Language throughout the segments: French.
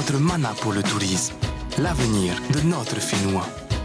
notre manna pour le tourisme, l'avenir de notre Finnois.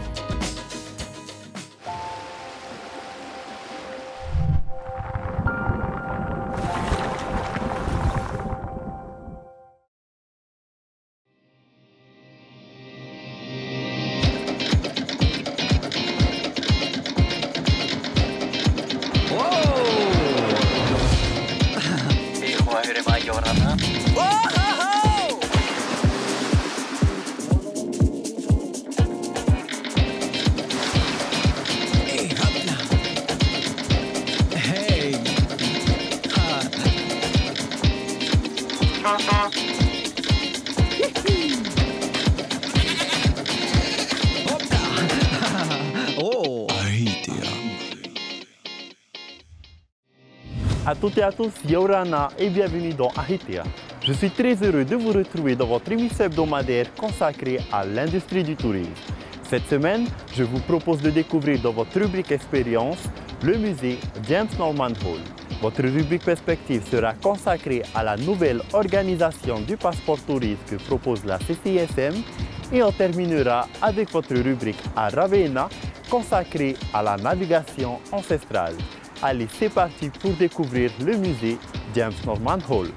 À toutes et à tous, Yaurana et bienvenue dans Ahitea. Je suis très heureux de vous retrouver dans votre émission hebdomadaire consacrée à l'industrie du tourisme. Cette semaine, je vous propose de découvrir dans votre rubrique Expérience le musée James Norman Hall. Votre rubrique Perspective sera consacrée à la nouvelle organisation du passeport tourisme que propose la CCISM et on terminera avec votre rubrique à Ravenna consacrée à la navigation ancestrale. Allez, c'est parti pour découvrir le musée James Norman Hall.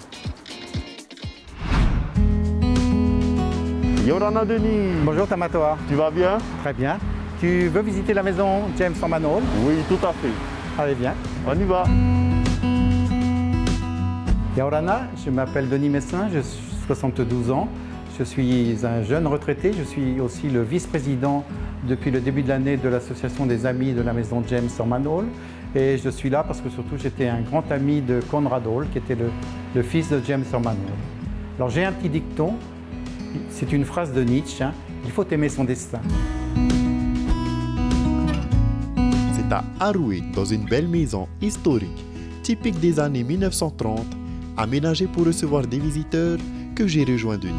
Yorana Denis. Bonjour Tamatoa. Tu vas bien? Très bien. Tu veux visiter la maison James Norman Hall? Oui, tout à fait. Allez, viens. On y va. Yorana, je m'appelle Denis Messin, je suis 72 ans. Je suis un jeune retraité, je suis aussi le vice-président depuis le début de l'année de l'association des amis de la maison James Norman Hall. Et je suis là parce que surtout j'étais un grand ami de Conrad Hall, qui était le fils de James Norman Hall. Alors j'ai un petit dicton, c'est une phrase de Nietzsche, hein, il faut aimer son destin. C'est à Arouet, dans une belle maison historique, typique des années 1930, aménagée pour recevoir des visiteurs, que j'ai rejoint Denis.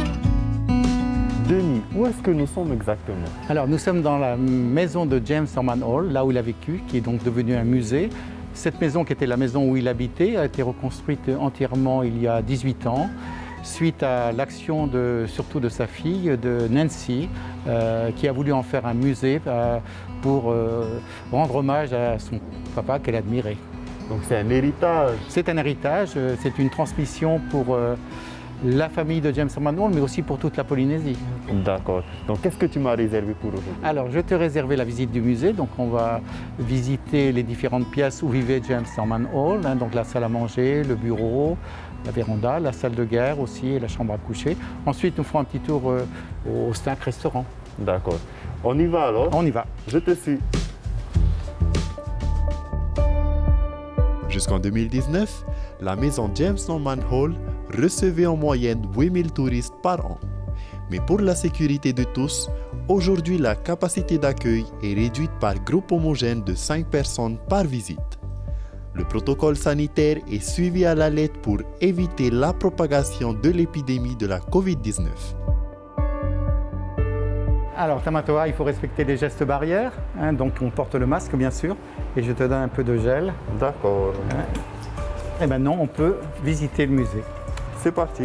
Denis, où est-ce que nous sommes exactement? Alors nous sommes dans la maison de James Norman Hall, là où il a vécu, qui est donc devenu un musée. Cette maison qui était la maison où il habitait a été reconstruite entièrement il y a 18 ans, suite à l'action surtout de sa fille, de Nancy, qui a voulu en faire un musée pour rendre hommage à son papa qu'elle admirait. Donc c'est un héritage? C'est un héritage, c'est une transmission pour la famille de James Norman Hall, mais aussi pour toute la Polynésie. D'accord. Donc qu'est-ce que tu m'as réservé pour aujourd'hui? Alors je t'ai réservé la visite du musée, donc on va visiter les différentes pièces où vivait James Norman Hall, hein, donc la salle à manger, le bureau, la véranda, la salle de guerre aussi et la chambre à coucher. Ensuite nous ferons un petit tour au snack restaurant. D'accord. On y va alors? On y va. Je te suis. Jusqu'en 2019, la maison James Norman Hall recevait en moyenne 8000 touristes par an. Mais pour la sécurité de tous, aujourd'hui la capacité d'accueil est réduite par groupe homogène de 5 personnes par visite. Le protocole sanitaire est suivi à la lettre pour éviter la propagation de l'épidémie de la Covid-19. Alors Tamatoa, il faut respecter les gestes barrières, hein, donc on porte le masque bien sûr, et je te donne un peu de gel. D'accord. Et maintenant on peut visiter le musée. C'est parti.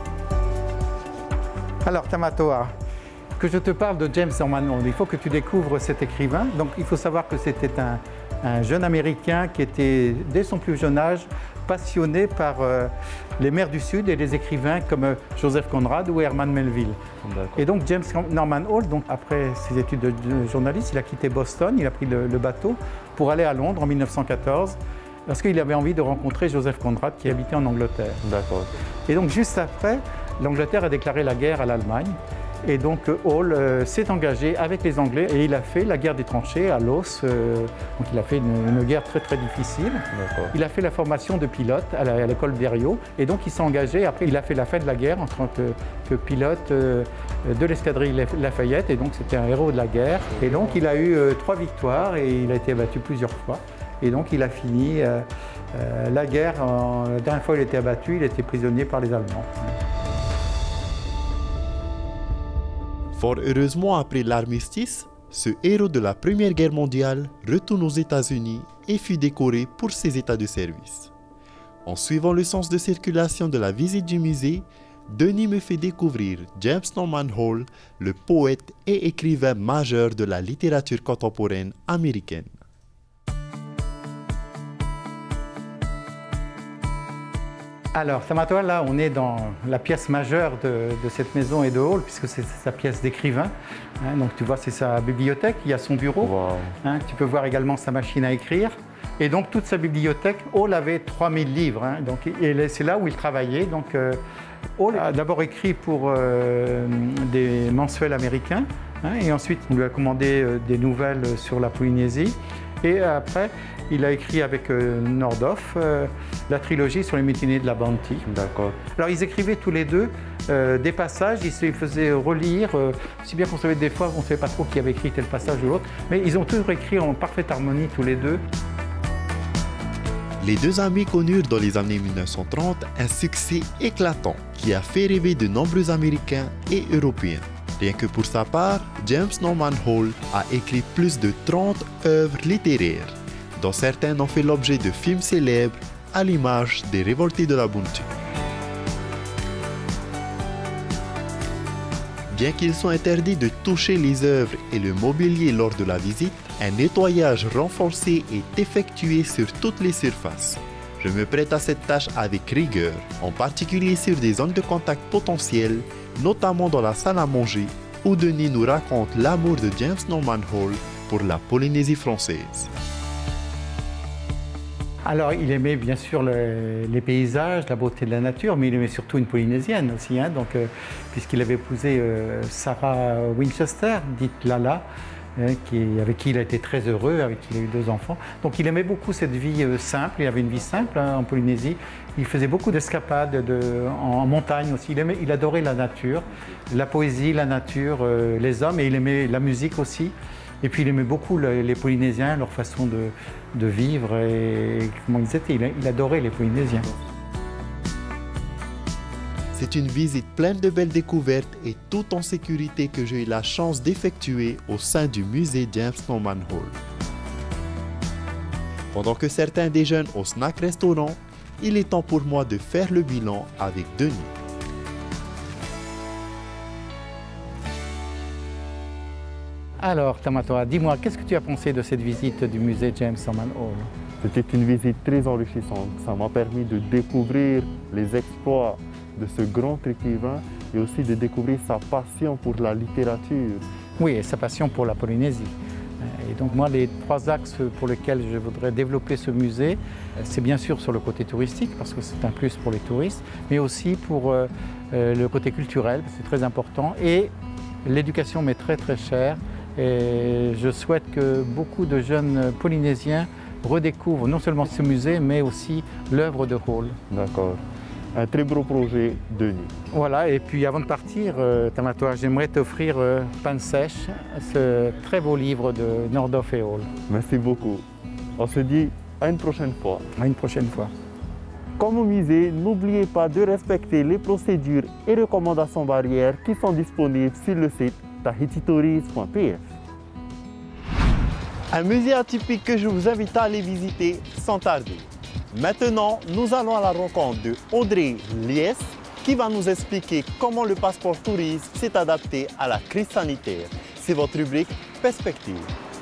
Alors Tamatoa, que je te parle de James Norman Hall, il faut que tu découvres cet écrivain. Donc il faut savoir que c'était un jeune Américain qui était, dès son plus jeune âge, passionné par les mers du Sud et les écrivains comme Joseph Conrad ou Herman Melville. Et donc James Norman Hall, donc, après ses études de journaliste, il a quitté Boston, il a pris le bateau pour aller à Londres en 1914 parce qu'il avait envie de rencontrer Joseph Conrad qui habitait en Angleterre. D'accord. Et donc juste après, l'Angleterre a déclaré la guerre à l'Allemagne. Et donc Hall s'est engagé avec les Anglais et il a fait la guerre des tranchées à Loos. Donc il a fait une guerre très très difficile. Il a fait la formation de pilote à l'école d'Herriot et donc il s'est engagé. Après il a fait la fin de la guerre en tant que pilote de l'escadrille Lafayette et donc c'était un héros de la guerre. Et donc il a eu 3 victoires et il a été abattu plusieurs fois. Et donc il a fini la guerre. La dernière fois il a été abattu, il a été prisonnier par les Allemands. Fort heureusement, après l'armistice, ce héros de la Première Guerre mondiale retourne aux États-Unis et fut décoré pour ses états de service. En suivant le sens de circulation de la visite du musée, Denis me fait découvrir James Norman Hall, le poète et écrivain majeur de la littérature contemporaine américaine. Alors, Tamatoa, là, on est dans la pièce majeure de cette maison et de Hall, puisque c'est sa pièce d'écrivain. Hein, donc, tu vois, c'est sa bibliothèque, il y a son bureau. Wow. Hein, tu peux voir également sa machine à écrire. Et donc, toute sa bibliothèque, Hall avait 3000 livres. Hein, donc, et c'est là où il travaillait. Donc, Hall a d'abord écrit pour des mensuels américains. Hein, et ensuite, on lui a commandé des nouvelles sur la Polynésie. Et après, il a écrit avec Nordhoff la trilogie sur les mutineers de la Bounty. D'accord. Alors, ils écrivaient tous les deux des passages, ils se les faisaient relire, si bien qu'on savait des fois, on ne savait pas trop qui avait écrit tel passage ou l'autre, mais ils ont toujours écrit en parfaite harmonie tous les deux. Les deux amis connurent dans les années 1930 un succès éclatant qui a fait rêver de nombreux Américains et Européens. Rien que pour sa part, James Norman Hall a écrit plus de 30 œuvres littéraires, dont certaines ont fait l'objet de films célèbres à l'image des Révoltés de la Bounty. Bien qu'il soit interdit de toucher les œuvres et le mobilier lors de la visite, un nettoyage renforcé est effectué sur toutes les surfaces. Je me prête à cette tâche avec rigueur, en particulier sur des zones de contact potentielles, notamment dans la salle à manger, où Denis nous raconte l'amour de James Norman Hall pour la Polynésie française. Alors, il aimait bien sûr les paysages, la beauté de la nature, mais il aimait surtout une Polynésienne aussi, hein, donc, puisqu'il avait épousé Sarah Winchester, dite Lala, avec qui il a été très heureux, avec qui il a eu 2 enfants. Donc il aimait beaucoup cette vie simple, il avait une vie simple hein, en Polynésie. Il faisait beaucoup d'escapades en montagne aussi, il adorait la nature, la poésie, la nature, les hommes, et il aimait la musique aussi. Et puis il aimait beaucoup les Polynésiens, leur façon de vivre et comment ils étaient, il adorait les Polynésiens. C'est une visite pleine de belles découvertes et tout en sécurité que j'ai eu la chance d'effectuer au sein du musée James Norman Hall. Pendant que certains déjeunent au snack restaurant, il est temps pour moi de faire le bilan avec Denis. Alors Tamatoa, dis-moi, qu'est-ce que tu as pensé de cette visite du musée James Norman Hall? C'était une visite très enrichissante. Ça m'a permis de découvrir les exploits de ce grand écrivain et aussi de découvrir sa passion pour la littérature. Oui, et sa passion pour la Polynésie. Et donc moi, les 3 axes pour lesquels je voudrais développer ce musée, c'est bien sûr sur le côté touristique, parce que c'est un plus pour les touristes, mais aussi pour le côté culturel, c'est très important, et l'éducation m'est très très chère. Et je souhaite que beaucoup de jeunes Polynésiens redécouvrent non seulement ce musée, mais aussi l'œuvre de Hall. D'accord. Un très beau projet, Denis. Voilà, et puis avant de partir, Tamatoa, j'aimerais t'offrir Pain sèche, ce très beau livre de Nordhoff et Hall. Merci beaucoup. On se dit à une prochaine fois. À une prochaine fois. Comme au musée, n'oubliez pas de respecter les procédures et recommandations barrières qui sont disponibles sur le site tahititourist.pf. Un musée atypique que je vous invite à aller visiter sans tarder. Maintenant, nous allons à la rencontre de Audrey Lies qui va nous expliquer comment le passeport touriste s'est adapté à la crise sanitaire. C'est votre rubrique Perspective.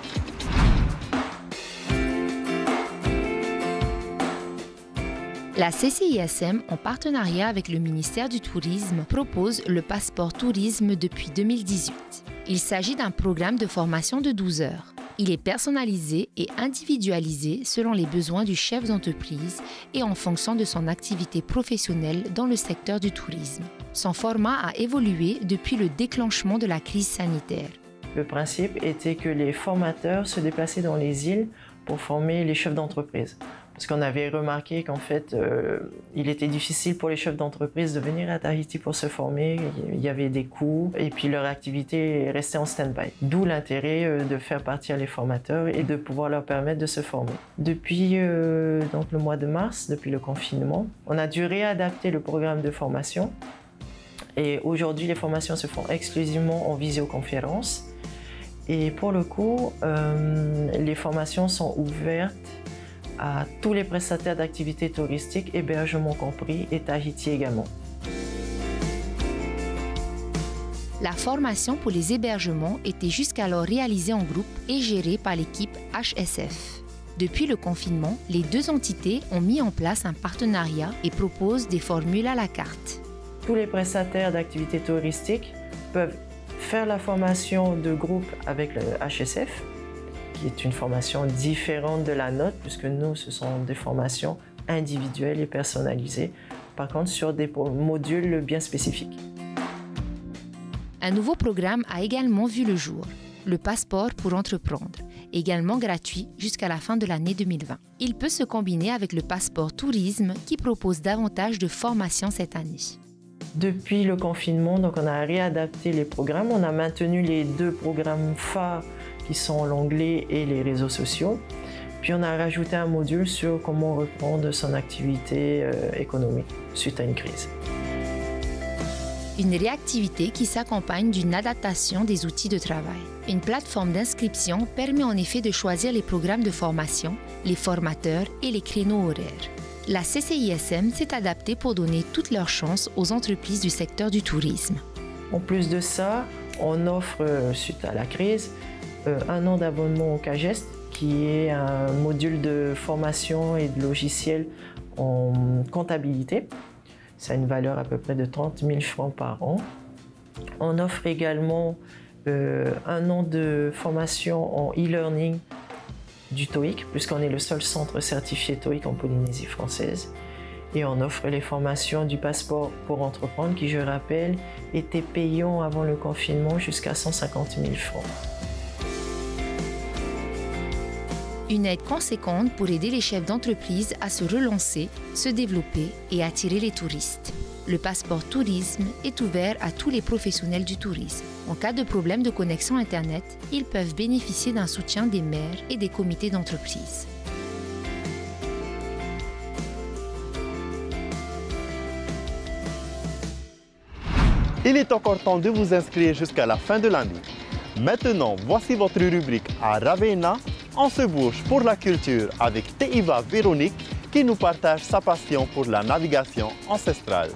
La CCISM, en partenariat avec le ministère du Tourisme, propose le passeport tourisme depuis 2018. Il s'agit d'un programme de formation de 12 heures. Il est personnalisé et individualisé selon les besoins du chef d'entreprise et en fonction de son activité professionnelle dans le secteur du tourisme. Son format a évolué depuis le déclenchement de la crise sanitaire. Le principe était que les formateurs se déplaçaient dans les îles pour former les chefs d'entreprise. Parce qu'on avait remarqué qu'en fait, il était difficile pour les chefs d'entreprise de venir à Tahiti pour se former. Il y avait des coûts et puis leur activité restait en stand-by. D'où l'intérêt de faire partir les formateurs et de pouvoir leur permettre de se former. Depuis donc le mois de mars, depuis le confinement, on a dû réadapter le programme de formation. Et aujourd'hui, les formations se font exclusivement en visioconférence. Et pour le coup, les formations sont ouvertes à tous les prestataires d'activités touristiques, hébergement compris, et Tahiti également. La formation pour les hébergements était jusqu'alors réalisée en groupe et gérée par l'équipe HSF. Depuis le confinement, les deux entités ont mis en place un partenariat et proposent des formules à la carte. Tous les prestataires d'activités touristiques peuvent faire la formation de groupe avec le HSF, qui est une formation différente de la nôtre, puisque nous, ce sont des formations individuelles et personnalisées, par contre sur des modules bien spécifiques. Un nouveau programme a également vu le jour, le passeport pour entreprendre, également gratuit jusqu'à la fin de l'année 2020. Il peut se combiner avec le passeport tourisme qui propose davantage de formations cette année. Depuis le confinement, donc on a réadapté les programmes. On a maintenu les deux programmes phares qui sont l'anglais et les réseaux sociaux. Puis on a rajouté un module sur comment reprendre son activité économique suite à une crise. Une réactivité qui s'accompagne d'une adaptation des outils de travail. Une plateforme d'inscription permet en effet de choisir les programmes de formation, les formateurs et les créneaux horaires. La CCISM s'est adaptée pour donner toutes leurs chances aux entreprises du secteur du tourisme. En plus de ça, on offre, suite à la crise, un an d'abonnement au CAGEST, qui est un module de formation et de logiciel en comptabilité. Ça a une valeur à peu près de 30 000 francs par an. On offre également un an de formation en e-learning du TOEIC, puisqu'on est le seul centre certifié TOEIC en Polynésie française. Et on offre les formations du passeport pour entreprendre, qui, je rappelle, était payant avant le confinement jusqu'à 150 000 francs. Une aide conséquente pour aider les chefs d'entreprise à se relancer, se développer et attirer les touristes. Le passeport tourisme est ouvert à tous les professionnels du tourisme. En cas de problème de connexion Internet, ils peuvent bénéficier d'un soutien des maires et des comités d'entreprise. Il est encore temps de vous inscrire jusqu'à la fin de l'année. Maintenant, voici votre rubrique à Ravenna. On se bouge pour la culture avec Teiva Véronique qui nous partage sa passion pour la navigation ancestrale.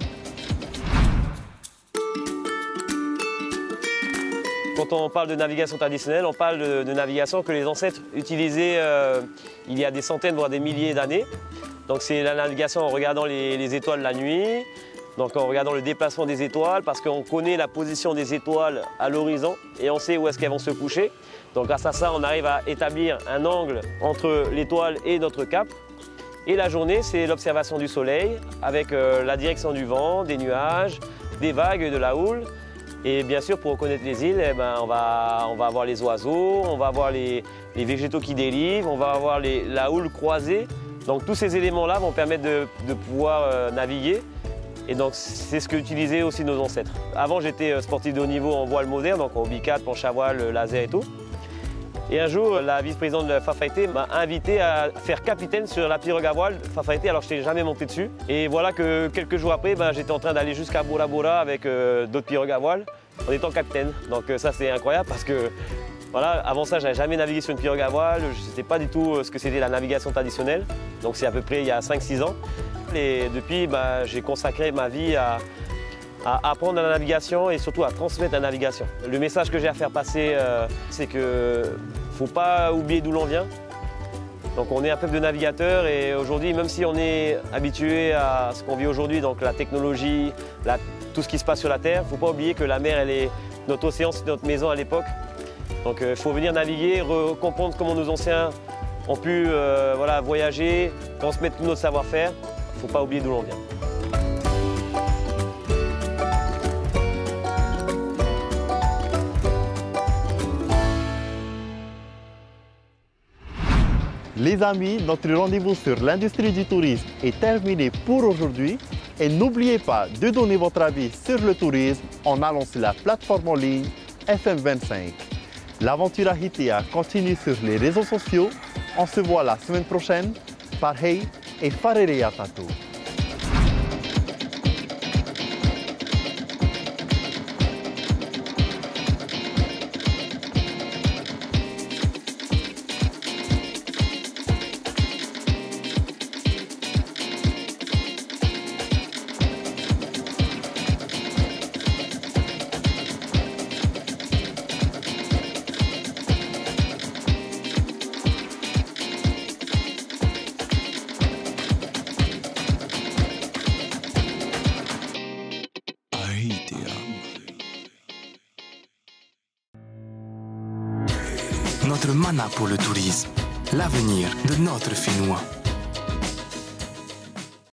Quand on parle de navigation traditionnelle, on parle de navigation que les ancêtres utilisaient il y a des centaines, voire des milliers d'années. Donc c'est la navigation en regardant les étoiles la nuit, donc en regardant le déplacement des étoiles, parce qu'on connaît la position des étoiles à l'horizon et on sait où est-ce qu'elles vont se coucher. Donc grâce à ça, on arrive à établir un angle entre l'étoile et notre cap. Et la journée, c'est l'observation du soleil avec la direction du vent, des nuages, des vagues et de la houle. Et bien sûr, pour reconnaître les îles, on va avoir les oiseaux, on va avoir les végétaux qui dérivent, on va avoir la houle croisée. Donc tous ces éléments-là vont permettre de pouvoir naviguer. Et donc c'est ce qu'utilisaient aussi nos ancêtres. Avant, j'étais sportif de haut niveau en voile moderne, donc en bicade, planche à voile, laser et tout. Et un jour, la vice-présidente de Fafaité m'a invité à faire capitaine sur la pirogue à voile Fafaité, alors je n'étais jamais monté dessus. Et voilà que quelques jours après, j'étais en train d'aller jusqu'à Bora Bora avec d'autres pirogues à voile en étant capitaine. Donc ça c'est incroyable parce que voilà, avant ça, je n'avais jamais navigué sur une pirogue à voile, je ne sais pas du tout ce que c'était la navigation traditionnelle. Donc c'est à peu près il y a 5-6 ans. Et depuis, j'ai consacré ma vie à apprendre la navigation et surtout à transmettre la navigation. Le message que j'ai à faire passer, c'est qu'il ne faut pas oublier d'où l'on vient. Donc on est un peuple de navigateurs et aujourd'hui, même si on est habitué à ce qu'on vit aujourd'hui, donc la technologie, tout ce qui se passe sur la Terre, il ne faut pas oublier que la mer, elle est notre océan, c'est notre maison à l'époque. Donc il faut venir naviguer, comprendre comment nos anciens ont pu voyager, transmettre tout notre savoir-faire. Il ne faut pas oublier d'où l'on vient. Les amis, notre rendez-vous sur l'industrie du tourisme est terminé pour aujourd'hui. Et n'oubliez pas de donner votre avis sur le tourisme en allant sur la plateforme en ligne FM25. L'aventure Ahitea continue sur les réseaux sociaux. On se voit la semaine prochaine. Parhei et Farere Atato. notre mana pour le tourisme, l'avenir de notre Finnois.